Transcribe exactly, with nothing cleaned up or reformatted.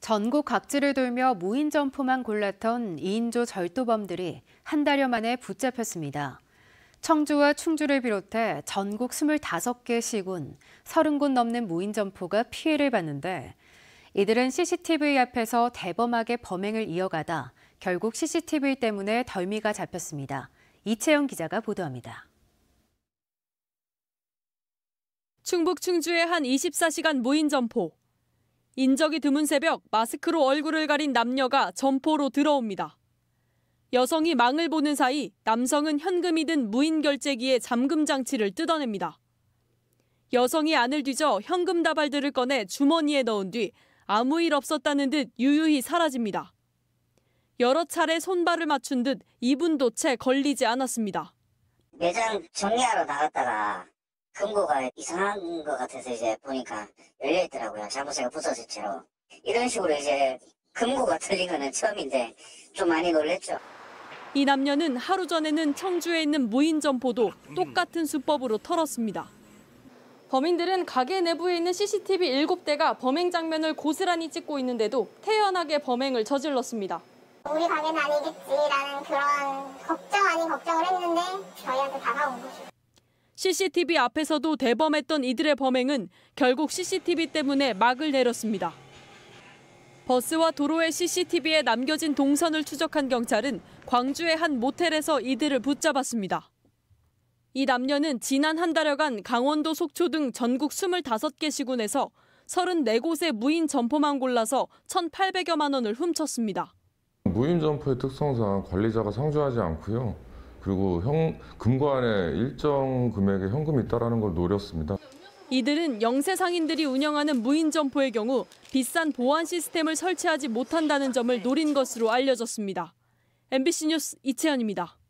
전국 각지를 돌며 무인 점포만 골랐던 이인조 절도범들이 한 달여 만에 붙잡혔습니다. 청주와 충주를 비롯해 전국 스물다섯 개 시군, 서른 곳 넘는 무인 점포가 피해를 봤는데 이들은 씨씨티비 앞에서 대범하게 범행을 이어가다 결국 씨씨티비 때문에 덜미가 잡혔습니다. 이채영 기자가 보도합니다. 충북 충주의 한 이십사 시간 무인 점포. 인적이 드문 새벽 마스크로 얼굴을 가린 남녀가 점포로 들어옵니다. 여성이 망을 보는 사이 남성은 현금이 든 무인 결제기의 잠금 장치를 뜯어냅니다. 여성이 안을 뒤져 현금 다발들을 꺼내 주머니에 넣은 뒤 아무 일 없었다는 듯 유유히 사라집니다. 여러 차례 손발을 맞춘 듯 이 분도 채 걸리지 않았습니다. 매장 정리하러 나갔다가 금고가 이상한 것 같아서 이제 보니까 열려있더라고요. 자물쇠가 부서진 채로. 이런 식으로 이제 금고가 털린 거는 처음인데 좀 많이 놀랬죠. 이 남녀는 하루 전에는 청주에 있는 무인 점포도 똑같은 수법으로 털었습니다. 범인들은 가게 내부에 있는 씨씨티비 일곱 대가 범행 장면을 고스란히 찍고 있는데도 태연하게 범행을 저질렀습니다. 우리 가게는 아니겠지라는 그런 걱정 아닌 걱정을 했는데 저희한테 다가온 거죠. 씨씨티비 앞에서도 대범했던 이들의 범행은 결국 씨씨티비 때문에 막을 내렸습니다. 버스와 도로의 씨씨티비에 남겨진 동선을 추적한 경찰은 광주의 한 모텔에서 이들을 붙잡았습니다. 이 남녀는 지난 한 달여간 강원도 속초 등 전국 스물다섯 개 시군에서 서른네 곳의 무인 점포만 골라서 천팔백여만 원을 훔쳤습니다. 무인 점포의 특성상 관리자가 상주하지 않고요. 그리고 형, 금고 안에 일정 금액의 현금이 있다는 걸 노렸습니다. 이들은 영세 상인들이 운영하는 무인 점포의 경우 비싼 보안 시스템을 설치하지 못한다는 점을 노린 것으로 알려졌습니다. 엠비씨 뉴스 이채연입니다.